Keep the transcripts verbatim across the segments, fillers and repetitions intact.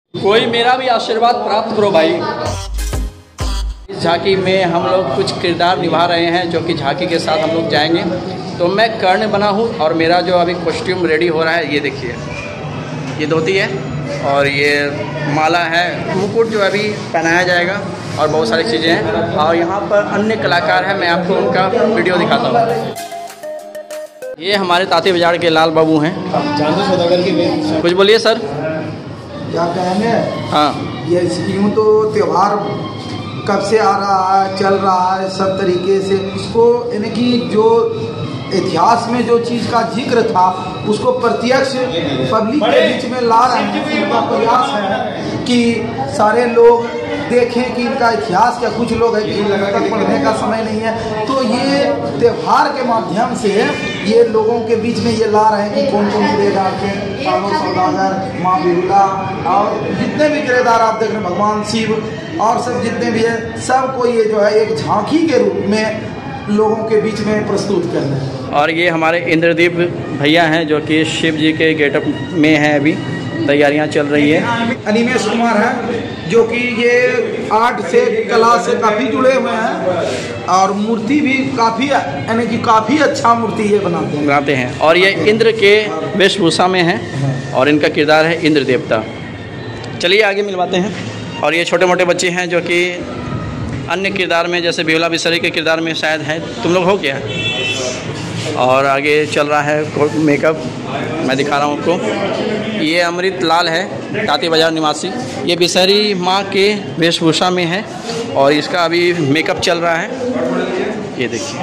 कोई मेरा भी आशीर्वाद प्राप्त करो भाई। इस झांकी में हम लोग कुछ किरदार निभा रहे हैं जो कि झांकी के साथ हम लोग जाएंगे। तो मैं कर्ण बना हूँ और मेरा जो अभी कॉस्ट्यूम रेडी हो रहा है, ये देखिए, ये धोती है और ये माला है, मुकुट जो अभी पहनाया जाएगा और बहुत सारी चीज़ें हैं। और यहाँ पर अन्य कलाकार हैं, मैं आपको उनका वीडियो दिखाता हूँ। ये हमारे ताती बाजार के लाल बाबू हैं। चांदू सौदागर की कुछ बोलिए सर। क्या कहेंगे, हाँ, ये यूँ तो त्यौहार कब से आ रहा है, चल रहा है सब तरीके से। इसको यानी कि जो इतिहास में जो चीज़ का जिक्र था उसको प्रत्यक्ष पब्लिक के बीच में ला रहे हैं। उनका प्रयास है कि सारे लोग देखें कि इनका इतिहास क्या। कुछ लोग हैं कि लगातार पढ़ने का समय नहीं है, तो ये त्यौहार के माध्यम से ये लोगों के बीच में ये ला रहे हैं कि कौन कौन किरदार थे, चांदू सौदागर, माँ बिरला और जितने भी किरदार आप देख रहे हैं, भगवान शिव और सब जितने भी हैं, सबको ये जो है एक झांकी के रूप में लोगों के बीच में प्रस्तुत करना है। और ये हमारे इंद्रदीप भैया हैं जो कि शिव जी के गेटअप में हैं, अभी तैयारियां चल रही है। अनिमेश कुमार है जो कि ये आर्ट से, कला से काफ़ी जुड़े हुए हैं और मूर्ति भी काफ़ी यानी कि काफ़ी अच्छा मूर्ति ये बनाते हैं बनाते हैं और ये इंद्र के वेशभूषा में हैं और इनका किरदार है इंद्र देवता। चलिए आगे मिलवाते हैं। और ये छोटे मोटे बच्चे हैं जो कि अन्य किरदार में, जैसे बिहुला बिसरी के किरदार में शायद है। तुम लोग हो क्या? और आगे चल रहा है मेकअप, मैं दिखा रहा हूँ आपको। ये अमृत लाल है, ताती बाजार निवासी। ये बिसरी माँ के वेशभूषा में है और इसका अभी मेकअप चल रहा है, ये देखिए।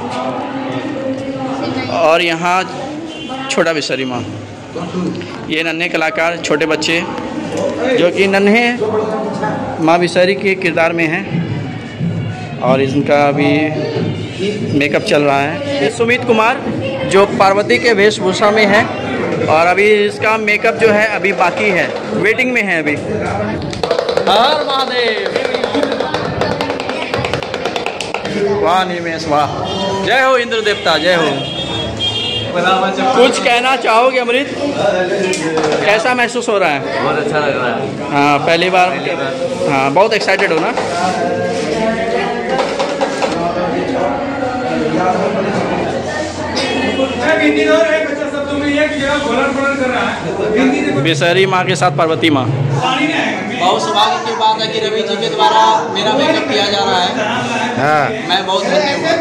और यहाँ छोटा बिसरी माँ, ये नन्हे कलाकार, छोटे बच्चे जो कि नन्हे माँ बिसरी के किरदार में हैं और इनका अभी मेकअप चल रहा है। ये सुमित कुमार जो पार्वती के वेशभूषा में है और अभी इसका मेकअप जो है अभी बाकी है, वेटिंग में है अभी। हर महादेव, वाह निमेश वाह, जय हो इंद्र देवता, जय हो। कुछ कहना चाहोगे अमृत? कैसा महसूस हो रहा है? बहुत अच्छा लग रहा है। हाँ, पहली बार, हाँ, बहुत एक्साइटेड हो ना? बिसरी माँ के साथ पार्वती माँ। बहुत सौभाग्य की बात है कि रवि जी के द्वारा मेरा मेकअप किया जा रहा है। हाँ, मैं बहुत धन्य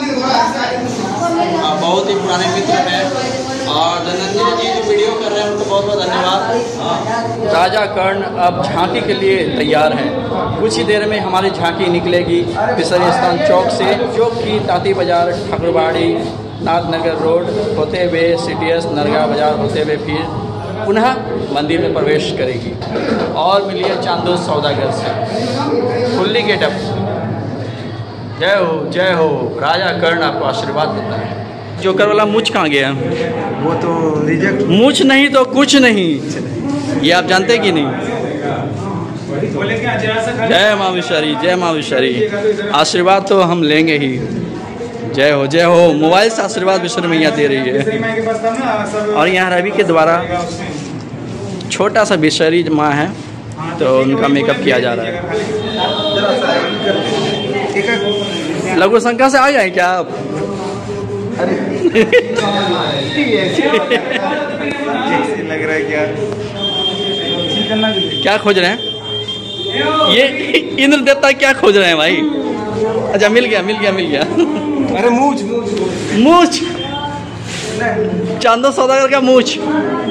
हूँ, बहुत ही पुराने मित्र हैं और धनंजय जी जो वीडियो कर रहे हैं उनको बहुत बहुत धन्यवाद। राजा कर्ण अब झांकी के लिए तैयार है। कुछ ही देर में हमारी झांकी निकलेगी बिसरी स्थान चौक से, जो कि ताती बाजार, ठाकुरबाड़ी, नाथनगर रोड होते हुए सीटीएस नरगा बाजार होते हुए फिर पुनः मंदिर में प्रवेश करेगी। और मिलिए चांदू सौदागर से फुल्ली गेटअप। जय हो जय हो, राजा कर्ण आपको आशीर्वाद देता है। जोकर वाला मूछ कहाँ गया? वो तो रिजेक्ट। मूछ नहीं तो कुछ नहीं, ये आप जानते कि नहीं? जय माँ विषारी, जय माँ विषारी। आशीर्वाद तो हम लेंगे ही। जय हो जय हो। मोबाइल से आशीर्वाद विष्णु मैया दे रही है। और यहाँ रवि के द्वारा छोटा सा बिसरी माँ है तो उनका मेकअप किया जा रहा है। लघु शंका से आ गए क्या आप? लग रहा है क्या क्या खोज रहे हैं? ये इंद्र देवता क्या खोज रहे हैं भाई? अच्छा, मिल गया मिल गया मिल गया। अरे मूछ मूछ मूछ, चांदू सौदागर का मूछ।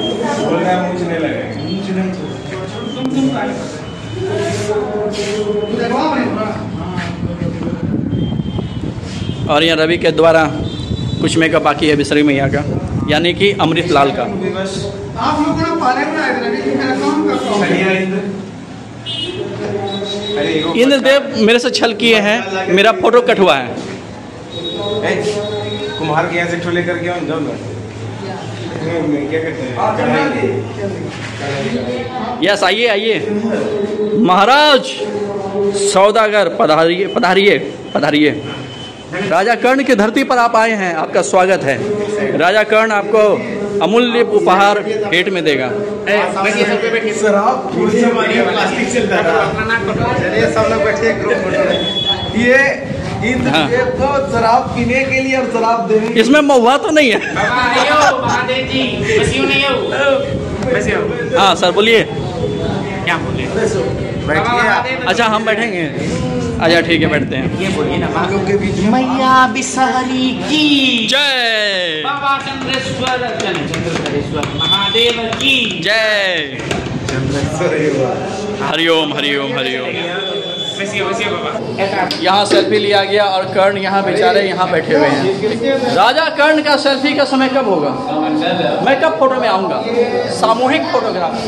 और यहाँ रवि के द्वारा कुछ मेकअप बाकी है बिसरी मैया का, यानी कि अमृत लाल का। आप लोग इंद्रदेव मेरे से छल किए हैं, मेरा फोटो कट हुआ है। कुम्हार के यहाँ से ठोले करके आओ, जाओ ना। क्या कहते हैं? यस, आइए आइए महाराज सौदागर, पधारिए पधारिए पधारिए। राजा कर्ण की धरती पर आप आए हैं, आपका स्वागत है। राजा कर्ण आपको अमूल्य उपहार भेंट में देगा। शराब प्लास्टिक चलता था। चलिए सब लोग बैठे ग्रुप फोटो। ये इंद्रदेव को शराब पीने के लिए और शराब देने के इसमें महुआ तो नहीं है? हाँ सर बोलिए। क्या बोले? बैठिए। अच्छा हम बैठेंगे। अच्छा ठीक है बैठते हैं। ये बोलिए ना। लोगों के बीच में मैया बिसहरी की जय, बाबा चंद्रेश्वर चंद्रेश्वर महादेव की जय। हरिओम हरिओम हरिओम। यहाँ सेल्फी लिया गया और कर्ण यहाँ बेचारे यहाँ बैठे हुए हैं। राजा कर्ण का सेल्फी का समय कब होगा? मैं कब फोटो में आऊँगा? सामूहिक फोटोग्राफ।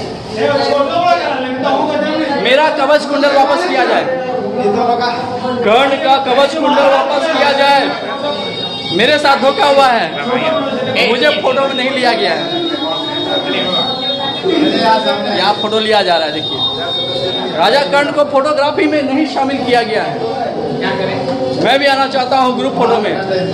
मेरा कवच कुंडल वापस किया जाए। कर्ण का कवच कुंडल वापस किया जाए। मेरे साथ धोखा हुआ है, मुझे फोटो में नहीं लिया गया है। यहाँ फोटो लिया जा रहा है, देखिए। राजा कर्ण को फोटोग्राफी में नहीं शामिल किया गया है। क्या करें? मैं भी आना चाहता हूँ ग्रुप फोटो में।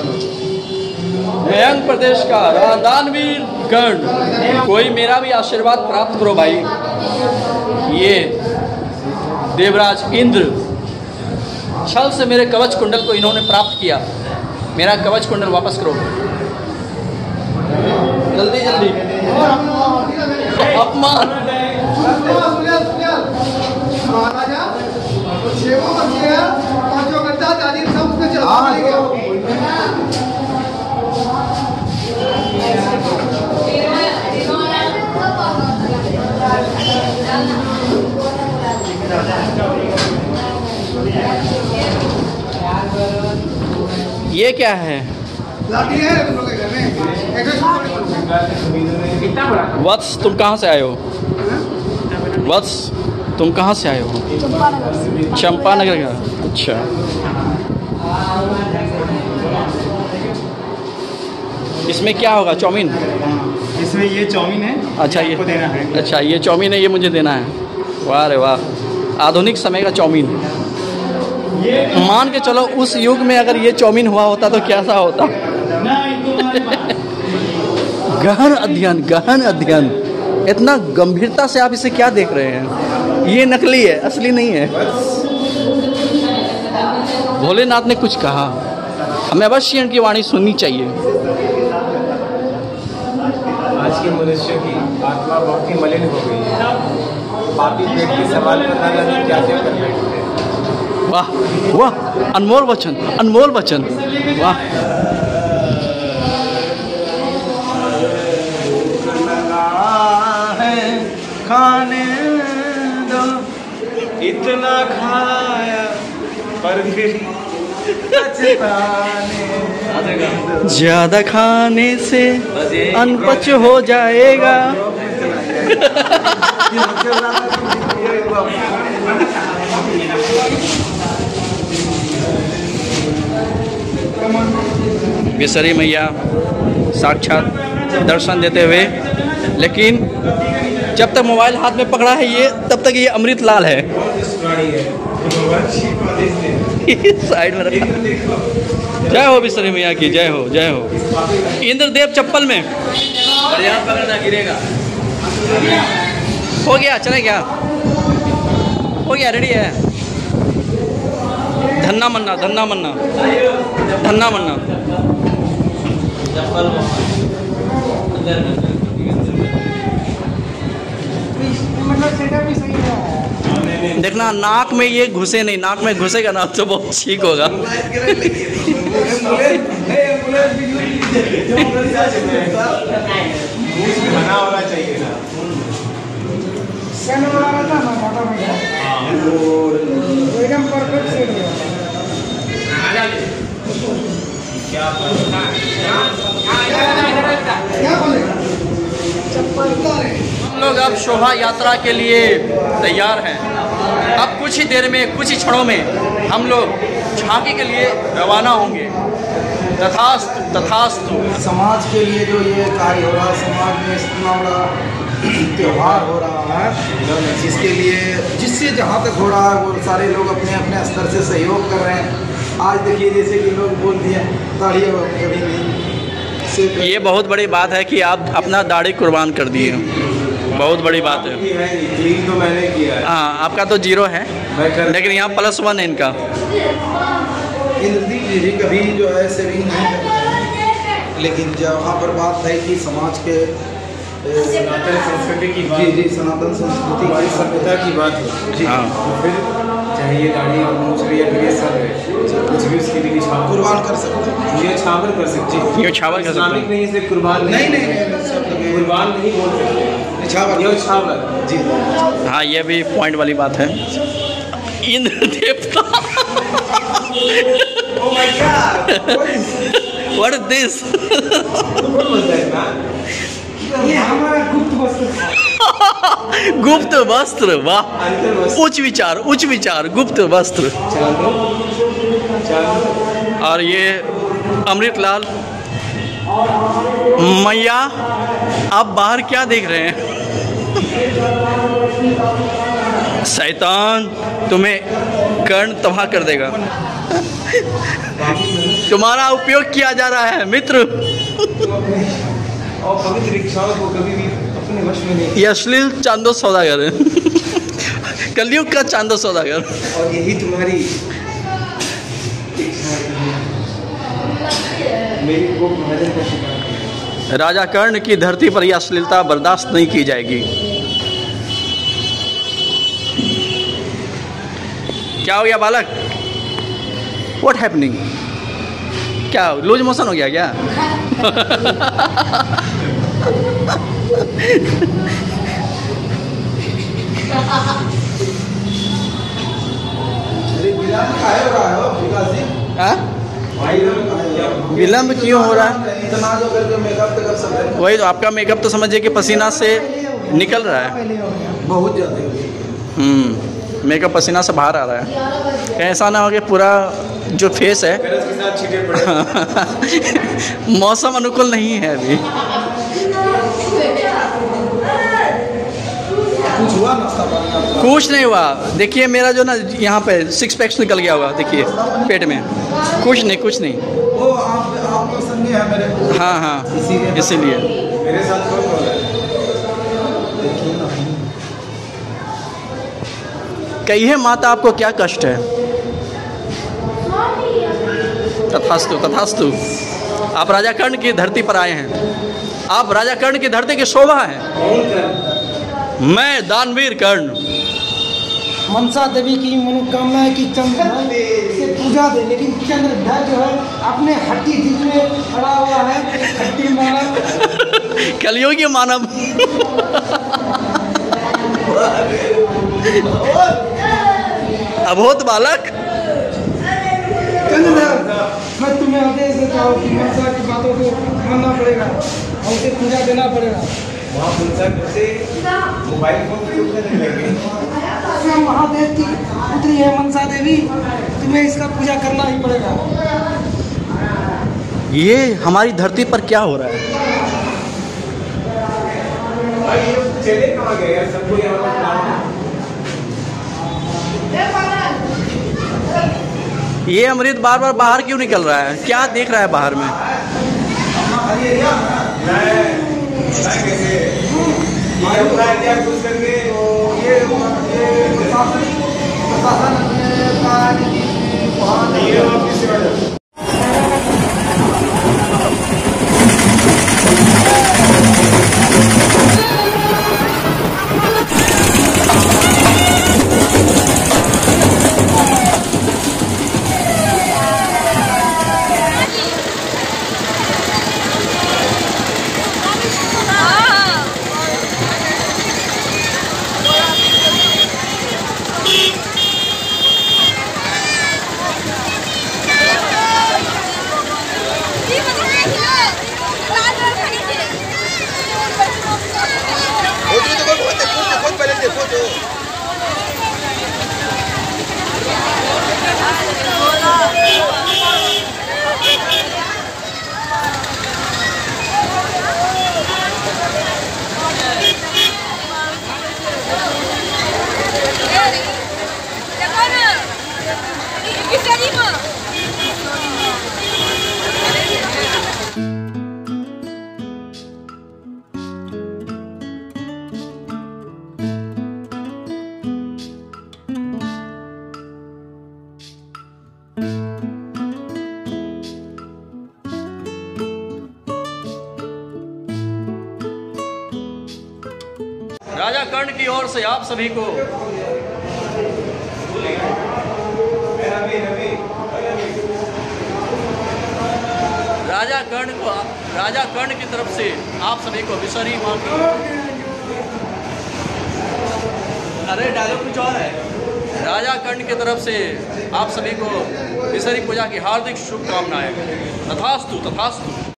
मयंक प्रदेश का दानवीर कर्ण, कोई मेरा भी आशीर्वाद प्राप्त करो भाई। ये देवराज इंद्र छल से मेरे कवच कुंडल को इन्होंने प्राप्त किया। मेरा कवच कुंडल वापस करो जल्दी जल्दी। अपमान। ये क्या है? वत्स तुम कहाँ से आए हो? वत्स तुम कहाँ से आए हो? चंपानगर का। अच्छा इसमें क्या होगा? चाउमीन? इसमें ये चाउमीन है। अच्छा ये देना है। अच्छा ये चाउमीन है, ये मुझे देना है। वाह रे वाह, आधुनिक समय का चाउमीन। मान के चलो उस युग में अगर ये चाउमीन हुआ होता तो कैसा होता? गहन अध्ययन, गहन अध्ययन। इतना गंभीरता से आप इसे क्या देख रहे हैं? ये नकली है, असली नहीं है। भोलेनाथ ने कुछ कहा, हमें अवश्य इनकी वाणी सुननी चाहिए। आज के मनुष्य की आत्मा बहुत ही मलिन हो गई है। पापी पेट के सवाल पता नहीं क्या क्या कर बैठते हैं। वाह वाह, अनमोल वचन, अनमोल वचन। वाह खाने दो, इतना खाया पर फिर ज्यादा खाने से अनपच हो जाएगा। बिसरी मैया साक्षात दर्शन देते हुए, लेकिन जब तक मोबाइल हाथ में पकड़ा है ये, तब तक ये अमृत लाल है। साइड में रखा। जय हो बिसरी मैया की, जय हो जय हो। इंद्रदेव चप्पल में पकड़ना गिरेगा। हो गया, चले गया, हो गया, रेडी है। धन्ना मन्ना, धन्ना मन्ना, धन्ना मन्ना। देखना नाक में ये घुसे नहीं, नाक में घुसेगा ना तो बहुत ठीक होगा। बना होना चाहिए ना। हम लोग अब शोभा यात्रा के लिए तैयार हैं। अब कुछ ही देर में, कुछ ही क्षणों में हम लोग झांकी के लिए रवाना होंगे। तथास्तु तथास्तु। समाज के लिए जो ये कार्य हो रहा है, समाज में इतना बड़ा त्यौहार हो रहा है, जिसके लिए जिससे जहाँ तक हो रहा है वो सारे लोग अपने अपने स्तर से सहयोग कर रहे हैं। आज देखिए जैसे कि लोग बोल दिए ताड़ियाँ कभी नहीं, से ये बहुत बड़ी बात है कि आप अपना दाढ़ी कुर्बान कर दिए, बहुत बड़ी बात है। क्लीन तो मैंने किया है। हाँ, आपका तो जीरो है, मैं कर लेकिन यहाँ प्लस वन है इनका। इंद्रदीप जी भी कभी जो है सेविंग नहीं करते हैं, लेकिन जब वहाँ पर बात है कि समाज के ए, सनातन संस्कृति की बात, जी जी सनातन संस्कृति हमारी की सभ्यता की बात हो, जी हाँ। तो फिर चाहे ये दाढ़ी और मूछ भी या फिर ये सब है, कुछ भी उसके लिए निछावर कुर्बान कर सकते हैं। ये छावर कर सकते हैं। ये छावर कर सकते हैं। इस्लामिक नहीं, इसे कुर्बान नहीं नहीं नहीं सब लगे कुर्बान नहीं बोल सकते, निछावर ये छावर। जी हाँ, ये भी पॉइंट वाली बात है। इंद्र देवता oh my god what is this? कौन बोलता है ना? ये हमारा गुप्त वस्त्र। गुप्त वस्त्र, वाह, अंतर वस्त्र। उच्च विचार, उच्च विचार, गुप्त वस्त्र। चांदो, चांदो। और ये अमृतलाल मैया, आप बाहर क्या देख रहे हैं? शैतान तुम्हें कर्ण तबाह कर देगा। तुम्हारा उपयोग किया जा रहा है मित्र। और पवित्र रिक्शाओं को कभी भी अपने वश में नहीं। ये अश्लील चांदो सौदागर है। कलयुग का चांदो सौदागर। और यही तुम्हारी मेरी को भजन का शिकार है। राजा कर्ण की धरती पर यह अश्लीलता बर्दाश्त नहीं की जाएगी। क्या हो गया बालक? What happening? क्या लूज मोशन हो गया क्या? विलम्ब काहे हो रहा है हो विकास जी? हाँ? भाई लोग विलम्ब क्यों हो रहा है? इतना जो करके मेकअप तक सब है वही तो, आपका मेकअप तो समझिए कि पसीना से निकल रहा है। बहुत ज़्यादा। हम्म मेकअप पसीना से बाहर आ रहा है। ऐसा ना हो कि पूरा जो फेस है गरज के साथ छींटे पड़े। मौसम अनुकूल नहीं है अभी। कुछ हुआ नाश्ता पानी आपका? कुछ नहीं हुआ। देखिए मेरा जो ना यहाँ पे सिक्स पैक्स निकल गया होगा, देखिए पेट में। कुछ नहीं, कुछ नहीं। वो आप आप तो संगी है मेरे। हाँ हाँ, इसीलिए इसीलिए। मेरे साथ कौन हो रहा है? देखिए ना। कहिए माता, आपको क्या कष्ट है? तथास्तु, तथास्तु। आप राजा कर्ण की धरती पर आए हैं। आप राजा कर्ण की धरती की शोभा हैं। कौन कर? मैं दानवीर कर्ण। मनसा देवी की मनोकामना है कि चंद्र से पूजा दे, लेकिन चंद्र जो है अपने हड्डी दिल में खड़ा हुआ है। हड्डी मानव कलियुगी मानव। अबोध बालक। चंद्र, मैं तुम्हें आदेश देता हूँ कि मनसा की बातों को मानना पड़ेगा और उसे पूजा देना पड़ेगा। वहाँ पुंसा से मोबाइल फोन के ऊपर नहीं लगे। मैं महादेव की पुत्री है मनसा देवी, तुम्हें इसका पूजा करना ही पड़ेगा। ये हमारी धरती पर क्या हो रहा है? भाई ये चले कहाँ गए यार? सबको यहाँ पर बुलाना। ये अमृत बार बार बाहर क्यों निकल रहा है? क्या देख रहा है बाहर में? ये अपना आइडिया खुश करके ये ये प्रशासन प्रशासन का ये वापस से आ जाओ। Bisa lima. कर्ण की ओर से आप सभी को राजा कर्ण को राजा कर्ण की तरफ से आप सभी को विसरी माँ की, अरे डायलॉग कुछ और है, राजा कर्ण की तरफ से आप सभी को विसरी पूजा की हार्दिक शुभकामनाएं। तथास्तु तथास्तु।